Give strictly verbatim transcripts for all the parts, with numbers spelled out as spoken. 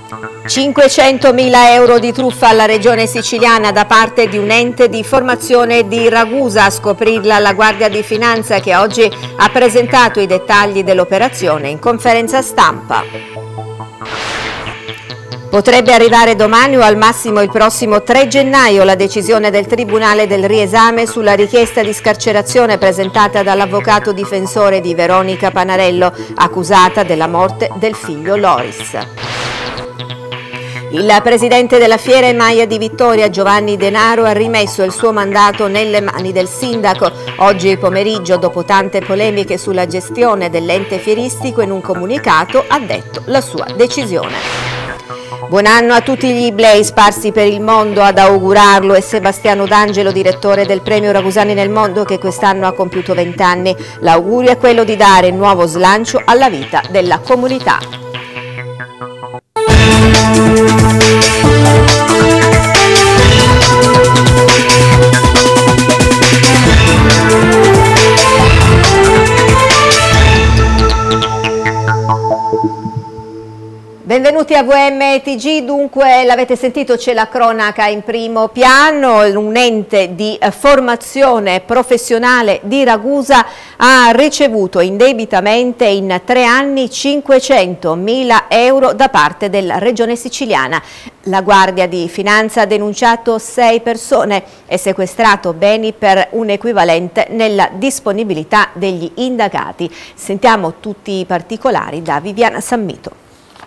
cinquecentomila euro di truffa alla regione siciliana da parte di un ente di formazione di Ragusa. A scoprirla la Guardia di Finanza, che oggi ha presentato i dettagli dell'operazione in conferenza stampa. Potrebbe arrivare domani o al massimo il prossimo tre gennaio la decisione del Tribunale del riesame sulla richiesta di scarcerazione presentata dall'avvocato difensore di Veronica Panarello, accusata della morte del figlio Loris. Il presidente della Fiera Maia di Vittoria, Giovanni Denaro, ha rimesso il suo mandato nelle mani del sindaco. Oggi pomeriggio, dopo tante polemiche sulla gestione dell'ente fieristico, in un comunicato ha detto la sua decisione. Buon anno a tutti gli Iblei sparsi per il mondo. Ad augurarlo è Sebastiano D'Angelo, direttore del Premio Ragusani nel Mondo, che quest'anno ha compiuto venti anni. L'augurio è quello di dare nuovo slancio alla vita della comunità. Benvenuti a V M T G. Dunque, l'avete sentito, c'è la cronaca in primo piano. Un ente di formazione professionale di Ragusa ha ricevuto indebitamente in tre anni cinquecentomila euro da parte della regione siciliana. La Guardia di Finanza ha denunciato sei persone e sequestrato beni per un equivalente nella disponibilità degli indagati. Sentiamo tutti i particolari da Viviana Sammito.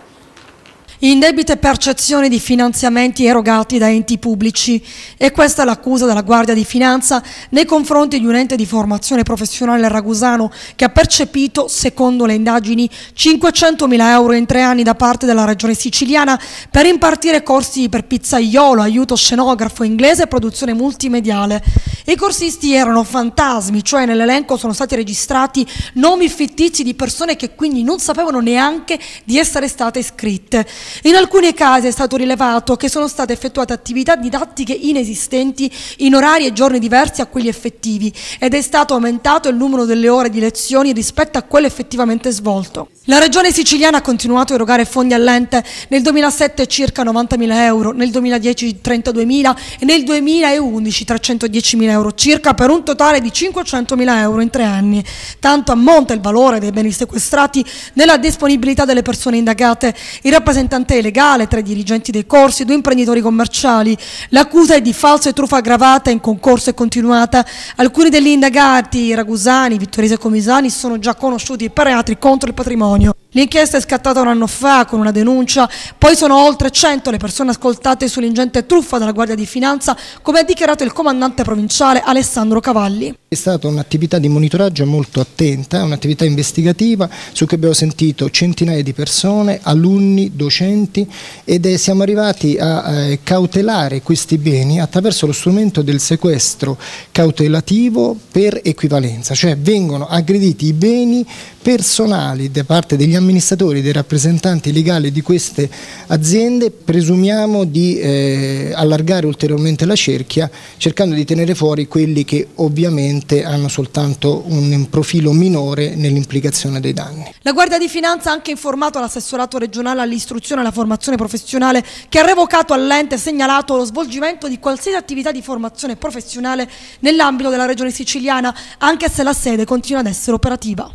Indebite percezioni di finanziamenti erogati da enti pubblici. E questa è l'accusa della Guardia di Finanza nei confronti di un ente di formazione professionale ragusano che ha percepito, secondo le indagini, cinquecentomila euro in tre anni da parte della regione siciliana per impartire corsi per pizzaiolo, aiuto scenografo, inglese e produzione multimediale. I corsisti erano fantasmi, cioè nell'elenco sono stati registrati nomi fittizi di persone che quindi non sapevano neanche di essere state iscritte. In alcuni casi è stato rilevato che sono state effettuate attività didattiche inesistenti in orari e giorni diversi a quelli effettivi ed è stato aumentato il numero delle ore di lezioni rispetto a quello effettivamente svolto. La regione siciliana ha continuato a erogare fondi all'ente, nel duemilasette circa novantamila euro, nel duemiladieci trentaduemila e nel duemilaundici trecentodiecimila euro circa, per un totale di cinquecentomila euro in tre anni. Tanto ammonta il valore dei beni sequestrati nella disponibilità delle persone indagate. I rappresentanti legale, tre dirigenti dei corsi, due imprenditori commerciali. L'accusa è di falso e truffa aggravata in concorso e continuata. Alcuni degli indagati, ragusani, vittoresi e comisani, sono già conosciuti per reati contro il patrimonio. L'inchiesta è scattata un anno fa con una denuncia, poi sono oltre cento le persone ascoltate sull'ingente truffa della Guardia di Finanza, come ha dichiarato il comandante provinciale Alessandro Cavalli. È stata un'attività di monitoraggio molto attenta, un'attività investigativa su cui abbiamo sentito centinaia di persone, alunni, docenti, ed è, siamo arrivati a eh, cautelare questi beni attraverso lo strumento del sequestro cautelativo per equivalenza, cioè vengono aggrediti i beni personali da parte degli amministratori, dei rappresentanti legali di queste aziende. Presumiamo di eh, allargare ulteriormente la cerchia, cercando di tenere fuori quelli che ovviamente hanno soltanto un profilo minore nell'implicazione dei danni. La Guardia di Finanza ha anche informato l'assessorato regionale all'istruzione e alla formazione professionale, che ha revocato all'ente segnalato lo svolgimento di qualsiasi attività di formazione professionale nell'ambito della regione siciliana, anche se la sede continua ad essere operativa.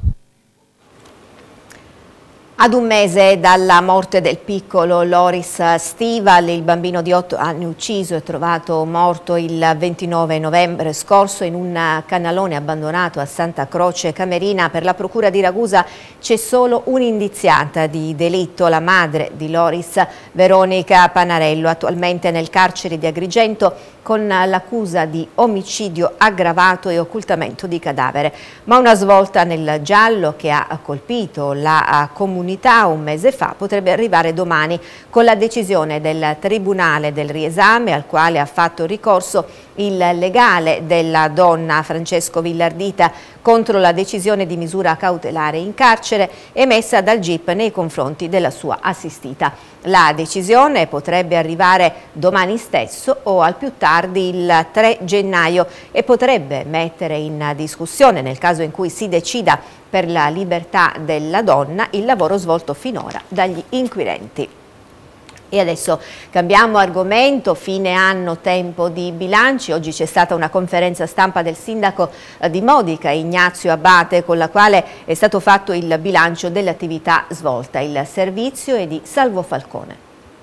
Ad un mese dalla morte del piccolo Loris Stival, il bambino di otto anni ucciso e trovato morto il ventinove novembre scorso in un canalone abbandonato a Santa Croce Camerina, per la procura di Ragusa c'è solo un'indiziata di delitto, la madre di Loris, Veronica Panarello, attualmente nel carcere di Agrigento con l'accusa di omicidio aggravato e occultamento di cadavere. Ma una svolta nel giallo che ha colpito la comunità un mese fa potrebbe arrivare domani con la decisione del Tribunale del riesame, al quale ha fatto ricorso il legale della donna Francesco Villardita contro la decisione di misura cautelare in carcere emessa dal G I P nei confronti della sua assistita. La decisione potrebbe arrivare domani stesso o al più tardi il tre gennaio e potrebbe mettere in discussione, nel caso in cui si decida per la libertà della donna, il lavoro svolto finora dagli inquirenti. E adesso cambiamo argomento, fine anno, tempo di bilanci. Oggi c'è stata una conferenza stampa del sindaco di Modica, Ignazio Abate, con la quale è stato fatto il bilancio dell'attività svolta. Il servizio è di Salvo Falcone.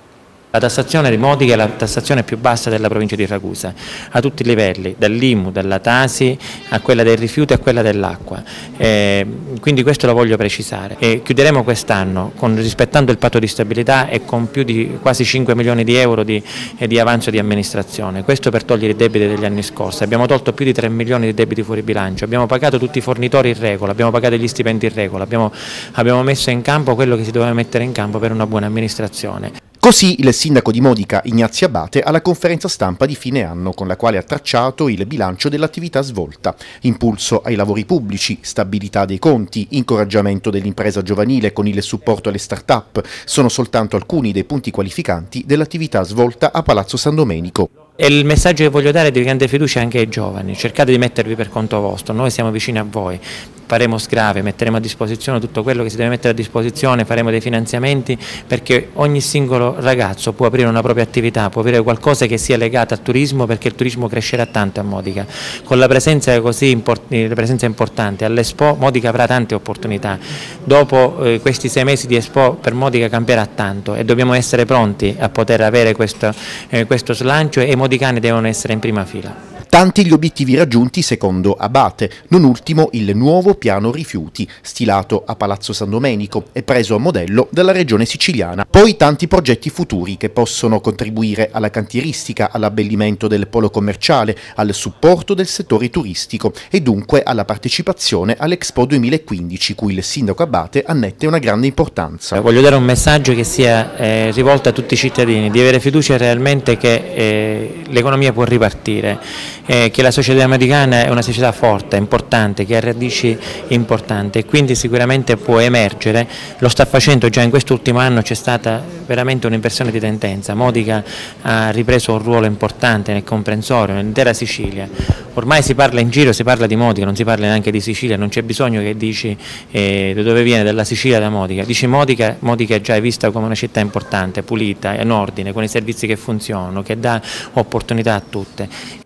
La tassazione di Modica è la tassazione più bassa della provincia di Ragusa, a tutti i livelli, dall'I M U, dalla Tasi, a quella dei rifiuti e a quella dell'acqua. Eh, quindi questo lo voglio precisare. E chiuderemo quest'anno rispettando il patto di stabilità e con più di quasi cinque milioni di euro di, eh, di avanzo di amministrazione. Questo per togliere i debiti degli anni scorsi. Abbiamo tolto più di tre milioni di debiti fuori bilancio, abbiamo pagato tutti i fornitori in regola, abbiamo pagato gli stipendi in regola, abbiamo, abbiamo messo in campo quello che si doveva mettere in campo per una buona amministrazione. Così il sindaco di Modica, Ignazio Abate, alla conferenza stampa di fine anno con la quale ha tracciato il bilancio dell'attività svolta. Impulso ai lavori pubblici, stabilità dei conti, incoraggiamento dell'impresa giovanile con il supporto alle start-up sono soltanto alcuni dei punti qualificanti dell'attività svolta a Palazzo San Domenico. E il messaggio che voglio dare è di grande fiducia anche ai giovani, cercate di mettervi per conto vostro, noi siamo vicini a voi, faremo sgrave, metteremo a disposizione tutto quello che si deve mettere a disposizione, faremo dei finanziamenti perché ogni singolo ragazzo può aprire una propria attività, può aprire qualcosa che sia legato al turismo, perché il turismo crescerà tanto a Modica. Con la presenza così import la presenza importante all'Expo, Modica avrà tante opportunità. Dopo eh, questi sei mesi di Expo per Modica cambierà tanto e dobbiamo essere pronti a poter avere questo, eh, questo slancio e i modicani devono essere in prima fila. Tanti gli obiettivi raggiunti secondo Abate, non ultimo il nuovo piano rifiuti, stilato a Palazzo San Domenico e preso a modello dalla regione siciliana. Poi tanti progetti futuri che possono contribuire alla cantieristica, all'abbellimento del polo commerciale, al supporto del settore turistico e dunque alla partecipazione all'Expo duemilaquindici, cui il sindaco Abate annette una grande importanza. Voglio dare un messaggio che sia eh, rivolto a tutti i cittadini, di avere fiducia realmente che eh, l'economia può ripartire. Eh, che la società americana è una società forte, importante, che ha radici importanti e quindi sicuramente può emergere, lo sta facendo già in quest'ultimo anno, c'è stata veramente un'inversione di tendenza, Modica ha ripreso un ruolo importante nel comprensorio, nell'intera Sicilia, ormai si parla in giro, si parla di Modica, non si parla neanche di Sicilia, non c'è bisogno che dici eh, da dove viene, dalla Sicilia, da Modica, dici Modica, Modica già è vista come una città importante, pulita, in ordine, con i servizi che funzionano, che dà opportunità a tutte.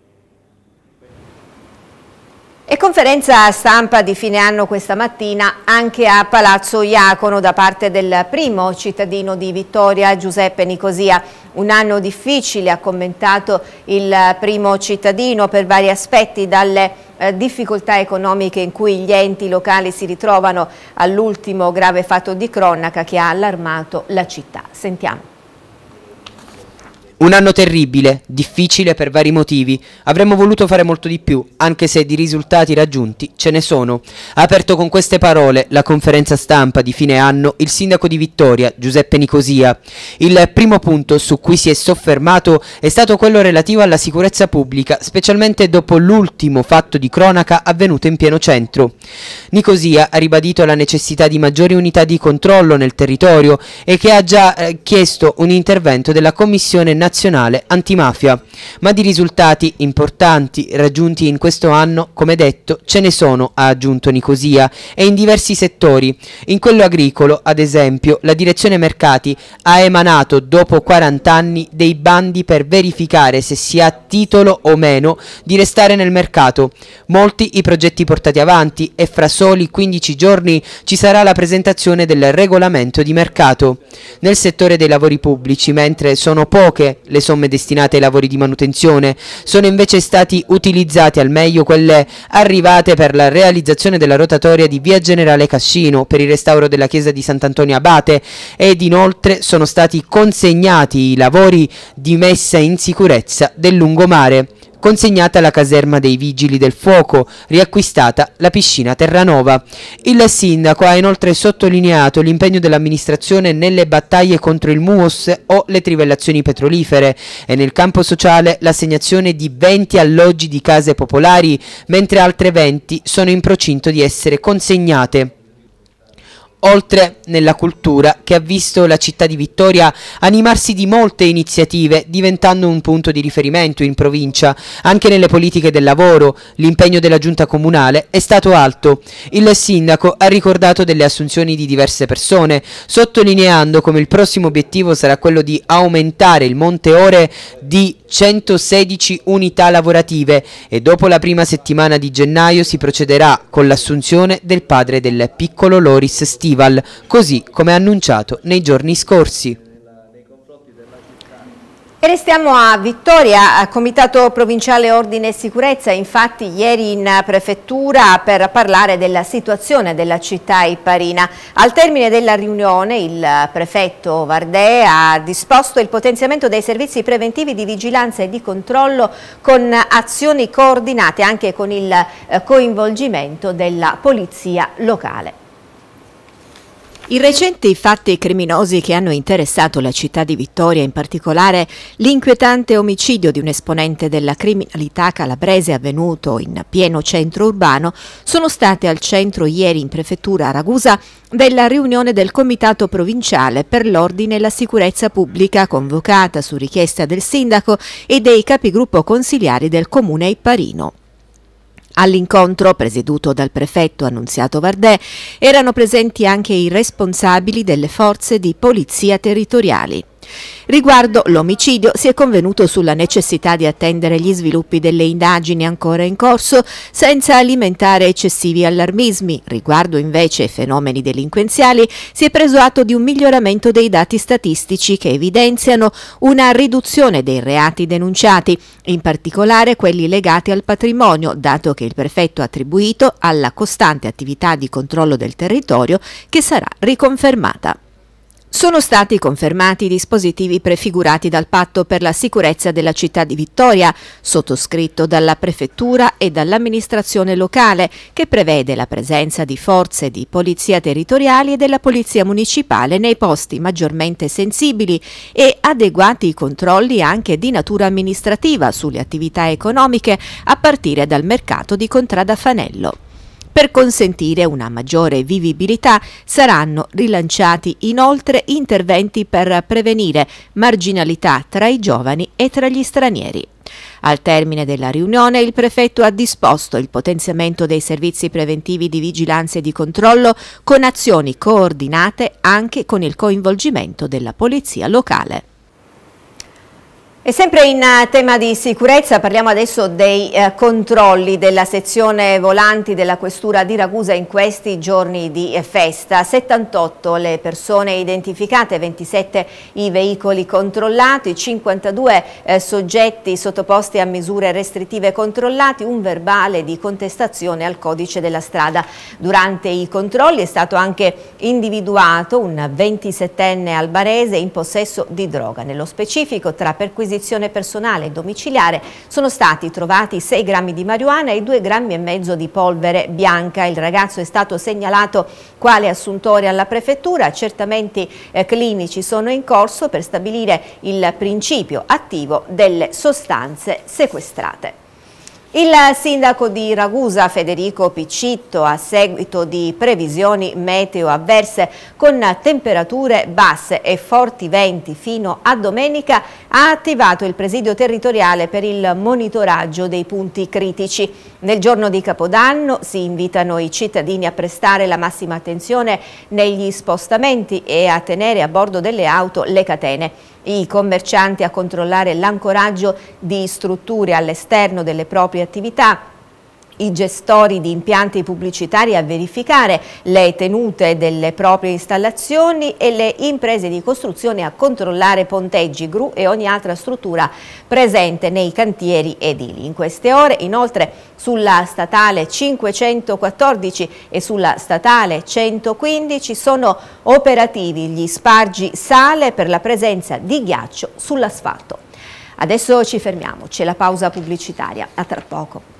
E conferenza stampa di fine anno questa mattina anche a Palazzo Iacono da parte del primo cittadino di Vittoria, Giuseppe Nicosia. Un anno difficile, ha commentato il primo cittadino, per vari aspetti, dalle eh, difficoltà economiche in cui gli enti locali si ritrovano all'ultimo grave fatto di cronaca che ha allarmato la città. Sentiamo. Un anno terribile, difficile per vari motivi. Avremmo voluto fare molto di più, anche se di risultati raggiunti ce ne sono. Ha aperto con queste parole la conferenza stampa di fine anno il sindaco di Vittoria, Giuseppe Nicosia. Il primo punto su cui si è soffermato è stato quello relativo alla sicurezza pubblica, specialmente dopo l'ultimo fatto di cronaca avvenuto in pieno centro. Nicosia ha ribadito la necessità di maggiori unità di controllo nel territorio e che ha già eh, chiesto un intervento della Commissione nazionale nazionale antimafia, ma di risultati importanti raggiunti in questo anno, come detto, ce ne sono, ha aggiunto Nicosia, e in diversi settori. In quello agricolo, ad esempio, la direzione mercati ha emanato dopo quaranta anni dei bandi per verificare se si ha titolo o meno di restare nel mercato. Molti i progetti portati avanti e fra soli quindici giorni ci sarà la presentazione del regolamento di mercato. Nel settore dei lavori pubblici, mentre sono poche le somme destinate ai lavori di manutenzione, sono invece stati utilizzati al meglio quelle arrivate per la realizzazione della rotatoria di via Generale Cascino, per il restauro della chiesa di Sant'Antonio Abate, ed inoltre sono stati consegnati i lavori di messa in sicurezza del lungomare. Consegnata la caserma dei Vigili del Fuoco, riacquistata la piscina Terranova. Il sindaco ha inoltre sottolineato l'impegno dell'amministrazione nelle battaglie contro il M U O S o le trivellazioni petrolifere e nel campo sociale l'assegnazione di venti alloggi di case popolari, mentre altre venti sono in procinto di essere consegnate. oltre nella cultura, che ha visto la città di Vittoria animarsi di molte iniziative, diventando un punto di riferimento in provincia. Anche nelle politiche del lavoro l'impegno della giunta comunale è stato alto. Il sindaco ha ricordato delle assunzioni di diverse persone, sottolineando come il prossimo obiettivo sarà quello di aumentare il monte ore di centosedici unità lavorative e dopo la prima settimana di gennaio si procederà con l'assunzione del padre del piccolo Loris Stival, così come annunciato nei giorni scorsi. E restiamo a Vittoria, Comitato Provinciale Ordine e Sicurezza, infatti ieri in prefettura per parlare della situazione della città iparina. Al termine della riunione il prefetto Vardè ha disposto il potenziamento dei servizi preventivi di vigilanza e di controllo con azioni coordinate anche con il coinvolgimento della polizia locale. I recenti fatti criminosi che hanno interessato la città di Vittoria, in particolare l'inquietante omicidio di un esponente della criminalità calabrese avvenuto in pieno centro urbano, sono state al centro ieri in prefettura a Ragusa della riunione del Comitato Provinciale per l'Ordine e la Sicurezza Pubblica convocata su richiesta del sindaco e dei capigruppo consiliari del comune iparino. All'incontro, presieduto dal prefetto Annunziato Vardè, erano presenti anche i responsabili delle forze di polizia territoriali. Riguardo l'omicidio si è convenuto sulla necessità di attendere gli sviluppi delle indagini ancora in corso senza alimentare eccessivi allarmismi. Riguardo invece ai fenomeni delinquenziali si è preso atto di un miglioramento dei dati statistici che evidenziano una riduzione dei reati denunciati, in particolare quelli legati al patrimonio, dato che il prefetto ha attribuito alla costante attività di controllo del territorio che sarà riconfermata. Sono stati confermati i dispositivi prefigurati dal Patto per la sicurezza della città di Vittoria, sottoscritto dalla Prefettura e dall'amministrazione locale, che prevede la presenza di forze di polizia territoriali e della polizia municipale nei posti maggiormente sensibili e adeguati controlli anche di natura amministrativa sulle attività economiche a partire dal mercato di Contrada Fanello. Per consentire una maggiore vivibilità saranno rilanciati inoltre interventi per prevenire marginalità tra i giovani e tra gli stranieri. Al termine della riunione il prefetto ha disposto il potenziamento dei servizi preventivi di vigilanza e di controllo con azioni coordinate anche con il coinvolgimento della polizia locale. E sempre in tema di sicurezza parliamo adesso dei eh, controlli della sezione volanti della Questura di Ragusa in questi giorni di eh, festa. settantotto le persone identificate, ventisette i veicoli controllati, cinquantadue eh, soggetti sottoposti a misure restrittive controllati, un verbale di contestazione al codice della strada. Durante i controlli è stato anche individuato un ventisettenne albarese in possesso di droga. Nello specifico, tra perquisizioni personale e domiciliare sono stati trovati sei grammi di marijuana e due grammi e mezzo di polvere bianca. Il ragazzo è stato segnalato quale assuntore alla prefettura. Accertamenti eh, clinici sono in corso per stabilire il principio attivo delle sostanze sequestrate. Il sindaco di Ragusa, Federico Piccitto, a seguito di previsioni meteo avverse con temperature basse e forti venti fino a domenica, ha attivato il presidio territoriale per il monitoraggio dei punti critici. Nel giorno di Capodanno si invitano i cittadini a prestare la massima attenzione negli spostamenti e a tenere a bordo delle auto le catene. I commercianti a controllare l'ancoraggio di strutture all'esterno delle proprie attività, i gestori di impianti pubblicitari a verificare le tenute delle proprie installazioni e le imprese di costruzione a controllare ponteggi, gru e ogni altra struttura presente nei cantieri edili. In queste ore, inoltre, sulla statale cinquecentoquattordici e sulla statale centoquindici sono operativi gli spargi sale per la presenza di ghiaccio sull'asfalto. Adesso ci fermiamo, c'è la pausa pubblicitaria, a tra poco.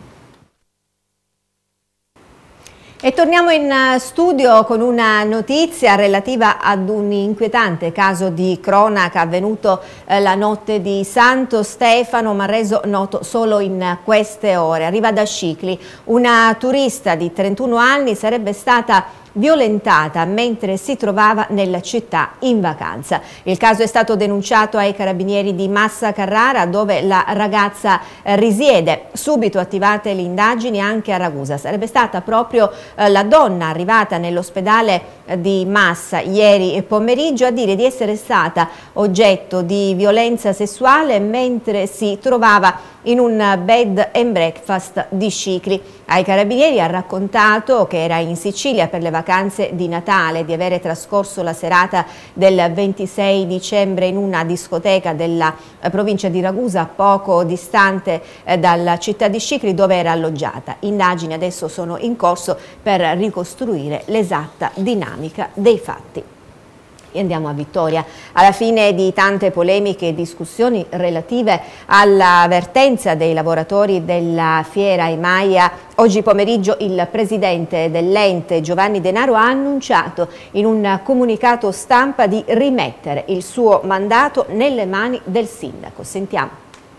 E torniamo in studio con una notizia relativa ad un inquietante caso di cronaca avvenuto eh, la notte di Santo Stefano, ma reso noto solo in queste ore. Arriva da Scicli, una turista di trentuno anni sarebbe stata violentata mentre si trovava nella città in vacanza. Il caso è stato denunciato ai carabinieri di Massa Carrara, dove la ragazza eh, risiede. Subito attivate le indagini anche a Ragusa. Sarebbe stata proprio eh, la donna arrivata nell'ospedale eh, di Massa ieri pomeriggio a dire di essere stata oggetto di violenza sessuale mentre si trovava in un bed and breakfast di Scicli. Ai carabinieri ha raccontato che era in Sicilia per le vacanze di Natale, di avere trascorso la serata del ventisei dicembre in una discoteca della eh, provincia di Ragusa, poco distante eh, dalla città di Scicli dove era alloggiata. Indagini adesso sono in corso per ricostruire l'esatta dinamica dei fatti. E andiamo a Vittoria. Alla fine di tante polemiche e discussioni relative alla vertenza dei lavoratori della fiera Emaia, oggi pomeriggio il presidente dell'ente Giovanni Denaro ha annunciato in un comunicato stampa di rimettere il suo mandato nelle mani del sindaco. Sentiamo.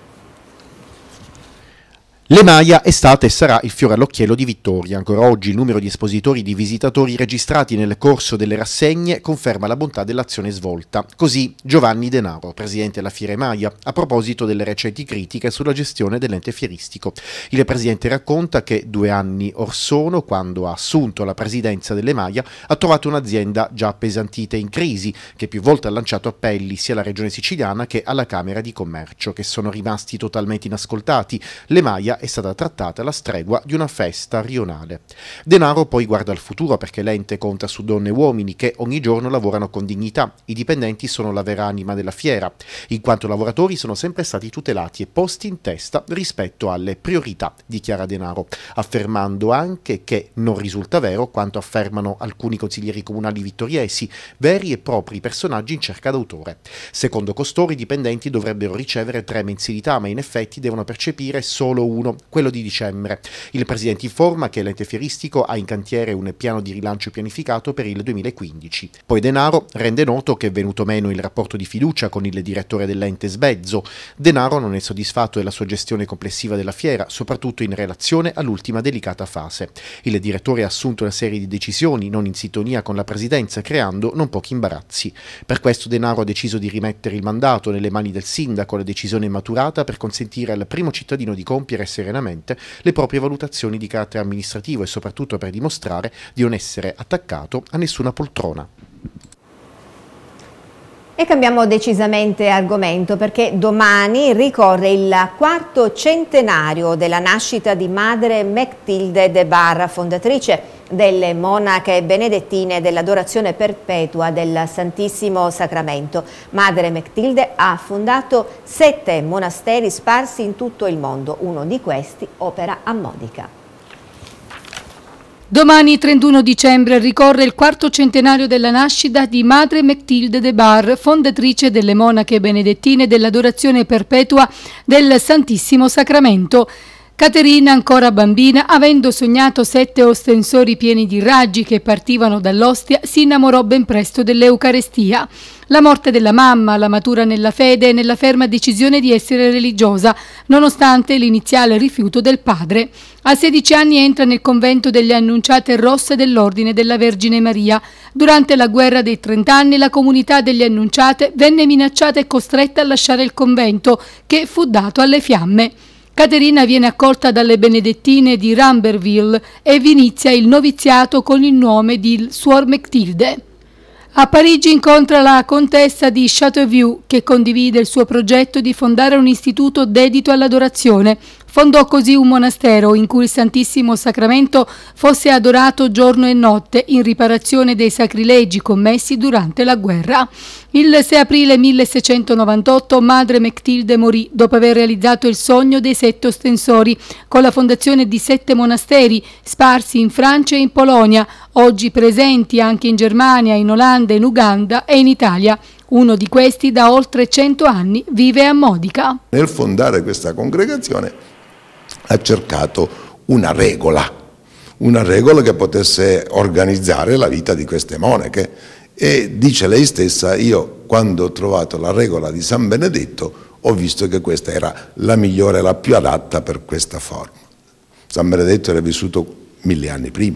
L'Emaia è stata e sarà il fiore all'occhiello di Vittoria. Ancora oggi il numero di espositori e di visitatori registrati nel corso delle rassegne conferma la bontà dell'azione svolta. Così Giovanni Denaro, presidente della Fiera Emaia, a proposito delle recenti critiche sulla gestione dell'ente fieristico. Il presidente racconta che due anni or sono, quando ha assunto la presidenza dell'Emaia, ha trovato un'azienda già appesantita e in crisi, che più volte ha lanciato appelli sia alla regione siciliana che alla Camera di Commercio, che sono rimasti totalmente inascoltati. L'Emaia è stata trattata alla stregua di una festa rionale. Denaro poi guarda al futuro, perché l'ente conta su donne e uomini che ogni giorno lavorano con dignità. I dipendenti sono la vera anima della fiera, in quanto lavoratori sono sempre stati tutelati e posti in testa rispetto alle priorità, dichiara Denaro, affermando anche che non risulta vero quanto affermano alcuni consiglieri comunali vittoriesi, veri e propri personaggi in cerca d'autore. Secondo costoro i dipendenti dovrebbero ricevere tre mensilità, ma in effetti devono percepire solo uno, quello di dicembre. Il presidente informa che l'ente fieristico ha in cantiere un piano di rilancio pianificato per il duemilaquindici. Poi Denaro rende noto che è venuto meno il rapporto di fiducia con il direttore dell'ente Sbezzo. Denaro non è soddisfatto della sua gestione complessiva della fiera, soprattutto in relazione all'ultima delicata fase. Il direttore ha assunto una serie di decisioni non in sintonia con la presidenza, creando non pochi imbarazzi. Per questo Denaro ha deciso di rimettere il mandato nelle mani del sindaco. La decisione è maturata per consentire al primo cittadino di compiere serenamente le proprie valutazioni di carattere amministrativo e soprattutto per dimostrare di non essere attaccato a nessuna poltrona. E cambiamo decisamente argomento, perché domani ricorre il quarto centenario della nascita di Madre Mechtilde de Bar, fondatrice delle monache benedettine dell'adorazione perpetua del Santissimo Sacramento. Madre Mechtilde ha fondato sette monasteri sparsi in tutto il mondo, uno di questi opera a Modica. Domani trentuno dicembre ricorre il quarto centenario della nascita di Madre Mechtilde de Bar, fondatrice delle monache benedettine dell'adorazione perpetua del Santissimo Sacramento. Caterina, ancora bambina, avendo sognato sette ostensori pieni di raggi che partivano dall'ostia, si innamorò ben presto dell'Eucarestia. La morte della mamma la matura nella fede e nella ferma decisione di essere religiosa, nonostante l'iniziale rifiuto del padre. A sedici anni entra nel convento delle Annunciate Rosse dell'Ordine della Vergine Maria. Durante la guerra dei trent'anni la comunità delle Annunciate venne minacciata e costretta a lasciare il convento, che fu dato alle fiamme. Caterina viene accolta dalle benedettine di Ramberville e vi inizia il noviziato con il nome di Suor Mechtilde. A Parigi incontra la contessa di Châteauvieux, che condivide il suo progetto di fondare un istituto dedito all'adorazione. Fondò così un monastero in cui il Santissimo Sacramento fosse adorato giorno e notte in riparazione dei sacrilegi commessi durante la guerra. Il sei aprile milleseicentonovantotto Madre Mechtilde morì dopo aver realizzato il sogno dei sette ostensori, con la fondazione di sette monasteri sparsi in Francia e in Polonia, oggi presenti anche in Germania, in Olanda, in Uganda e in Italia. Uno di questi da oltre cento anni vive a Modica. Nel fondare questa congregazione ha cercato una regola, una regola che potesse organizzare la vita di queste monache, e dice lei stessa: io quando ho trovato la regola di San Benedetto ho visto che questa era la migliore, la più adatta per questa forma. San Benedetto era vissuto mille anni prima,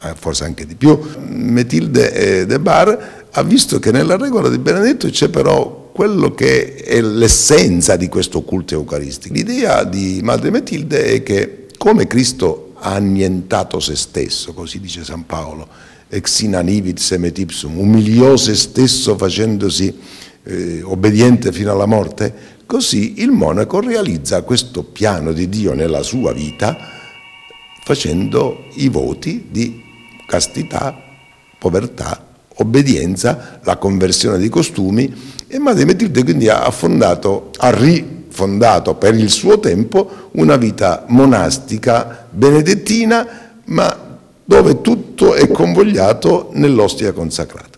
forse anche di più. Mathilde de Bar ha visto che nella regola di Benedetto c'è però quello che è l'essenza di questo culto eucaristico. L'idea di Madre Matilde è che come Cristo ha annientato se stesso, così dice San Paolo, ex inanivit se met ipsum, umiliò se stesso facendosi eh, obbediente fino alla morte, così il monaco realizza questo piano di Dio nella sua vita facendo i voti di castità, povertà, obbedienza, la conversione dei costumi, e Madre Matilde quindi ha fondato, ha rifondato per il suo tempo una vita monastica benedettina, ma dove tutto è convogliato nell'ostia consacrata.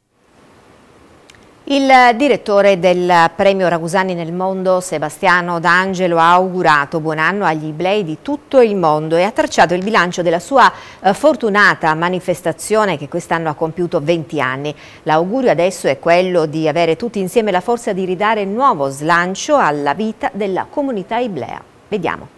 Il direttore del Premio Ragusani nel Mondo, Sebastiano D'Angelo, ha augurato buon anno agli iblei di tutto il mondo e ha tracciato il bilancio della sua eh, fortunata manifestazione che quest'anno ha compiuto venti anni. L'augurio adesso è quello di avere tutti insieme la forza di ridare nuovo slancio alla vita della comunità iblea. Vediamo.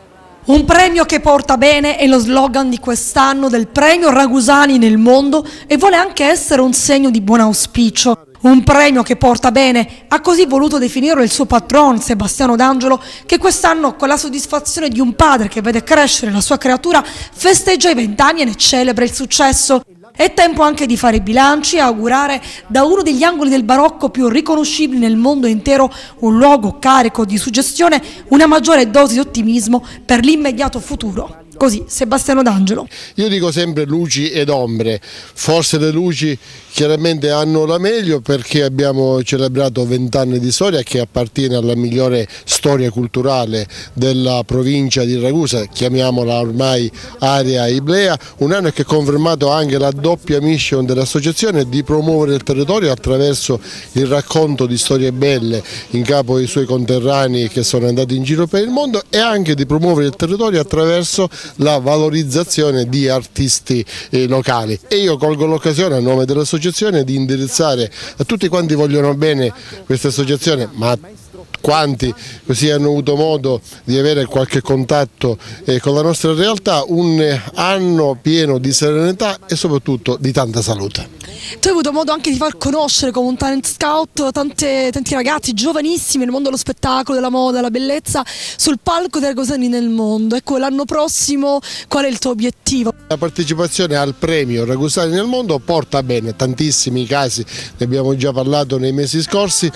Un premio che porta bene è lo slogan di quest'anno del Premio Ragusani nel Mondo e vuole anche essere un segno di buon auspicio. Un premio che porta bene, ha così voluto definirlo il suo patron Sebastiano D'Angelo, che quest'anno con la soddisfazione di un padre che vede crescere la sua creatura festeggia i vent'anni e ne celebra il successo. È tempo anche di fare i bilanci e augurare da uno degli angoli del barocco più riconoscibili nel mondo intero, un luogo carico di suggestione, una maggiore dose di ottimismo per l'immediato futuro. Così Sebastiano D'Angelo. Io dico sempre luci ed ombre, forse le luci chiaramente hanno la meglio perché abbiamo celebrato vent'anni di storia che appartiene alla migliore storia culturale della provincia di Ragusa, chiamiamola ormai area iblea, un anno che ha confermato anche la doppia mission dell'associazione di promuovere il territorio attraverso il racconto di storie belle in capo ai suoi conterranei che sono andati in giro per il mondo e anche di promuovere il territorio attraverso la valorizzazione di artisti eh, locali. E io colgo l'occasione a nome dell'associazione di indirizzare a tutti quanti vogliono bene questa associazione, ma quanti così hanno avuto modo di avere qualche contatto eh, con la nostra realtà, un anno pieno di serenità e soprattutto di tanta salute. Tu hai avuto modo anche di far conoscere come un talent scout tante, tanti ragazzi giovanissimi nel mondo dello spettacolo, della moda, della bellezza, sul palco dei Ragusani nel mondo. Ecco, l'anno prossimo qual è il tuo obiettivo? La partecipazione al premio Ragusani nel mondo porta bene tantissimi casi, ne abbiamo già parlato nei mesi scorsi,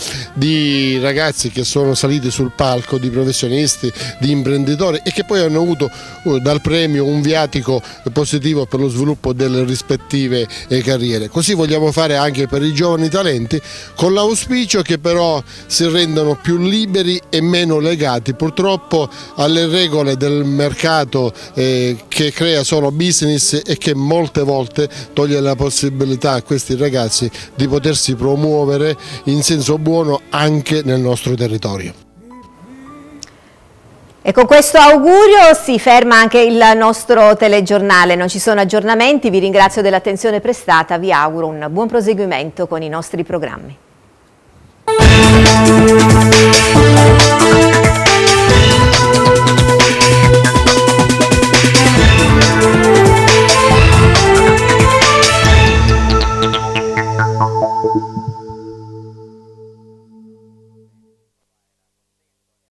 di ragazzi che sono saliti sul palco, di professionisti, di imprenditori e che poi hanno avuto uh, dal premio un viatico positivo per lo sviluppo delle rispettive eh, carriere. Così vogliamo fare anche per i giovani talenti, con l'auspicio che però si rendano più liberi e meno legati purtroppo alle regole del mercato eh, che crea solo business e che molte volte toglie la possibilità a questi ragazzi di potersi promuovere in senso buono anche nel nostro territorio. E con questo augurio si ferma anche il nostro telegiornale, non ci sono aggiornamenti, vi ringrazio dell'attenzione prestata, vi auguro un buon proseguimento con i nostri programmi.